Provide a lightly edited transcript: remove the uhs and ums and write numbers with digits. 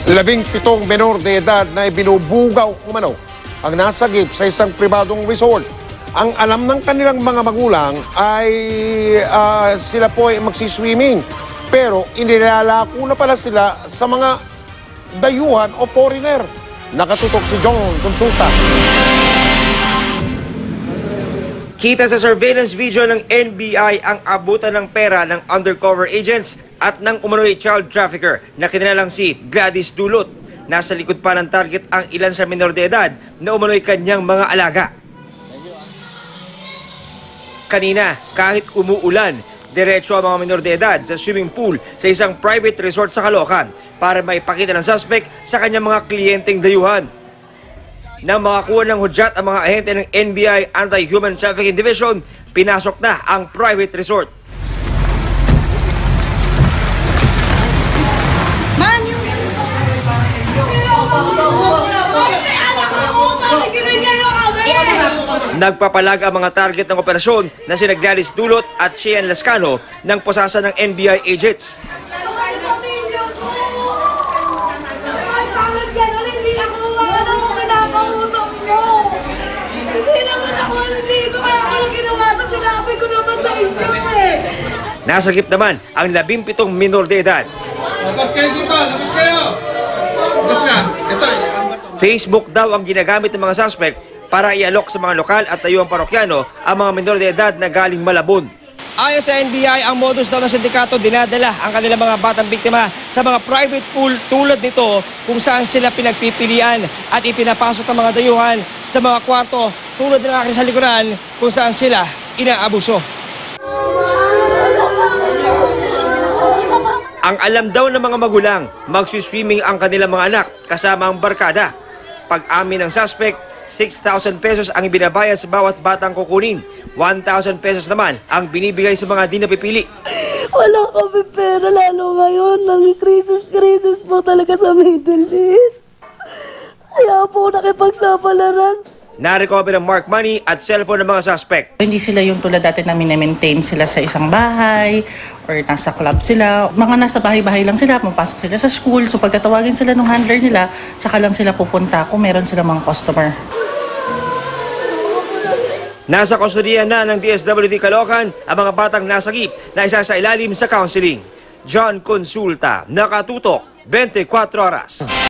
17 menor de edad na ibinubugaw umano ang nasagip sa isang pribadong resort. Ang alam ng kanilang mga magulang ay sila po ay magsiswimming. Pero inilalako na pala sila sa mga dayuhan o foreigner. Nakatutok si John Consulta. Kita sa surveillance video ng NBI ang abutan ng pera ng undercover agents at ng umano'y child trafficker na kinilalang si Gladys Dulot. Nasa likod pa ng target ang ilan sa minor de edad na umano'y kanyang mga alaga. Kanina, kahit umuulan, diretso ang mga minor de edad sa swimming pool sa isang private resort sa Caloocan para maipakita ng suspect sa kanyang mga kliyenteng dayuhan. Nang makakuha ng hudyat ang mga ahente ng NBI Anti-Human Trafficking Division, pinasok na ang private resort. Nagpapalag ang mga target ng operasyon na sina Gladys Dulot at Cheyenne Lascano ng posasa ng NBI agents. Nasagip naman ang 17 minor de edad. Labas kayo dito! Labas kayo! Labas ka! Ito. Facebook daw ang ginagamit ng mga suspect para ialok sa mga lokal at dayuhang parokyano ang mga minor de edad na galing Malabon. Ayon sa NBI, ang modus daw ng sindikato dinadala ang kanilang mga batang biktima sa mga private pool tulad nito kung saan sila pinagpipilian at ipinapasok ng mga dayuhan sa mga kwarto tulad ng aking sa likuran kung saan sila inaabuso. Ang alam daw ng mga magulang, magsiswimming ang kanilang mga anak kasama ang barkada. Pag-amin ng suspect, 6,000 pesos ang ibinabayad sa bawat batang kukunin. 1,000 pesos naman ang binibigay sa mga di napipili. Wala kami pera, lalo ngayon. Nang-crisis po talaga sa Middle East. Kaya po nakipagsapalaran. Na-recover ang mark money at cellphone ng mga suspect. Hindi sila yung tulad dati na minamaintain sila sa isang bahay or nasa club sila. Mga nasa bahay-bahay lang sila, mapasok sila sa school. So pagkatawagin sila ng handler nila, saka lang sila pupunta kung meron sila mga customer. Nasa kustodiya na ng DSWD Caloocan ang mga batang nasagip na isa sa ilalim sa counseling. John Consulta, nakatutok, 24 oras.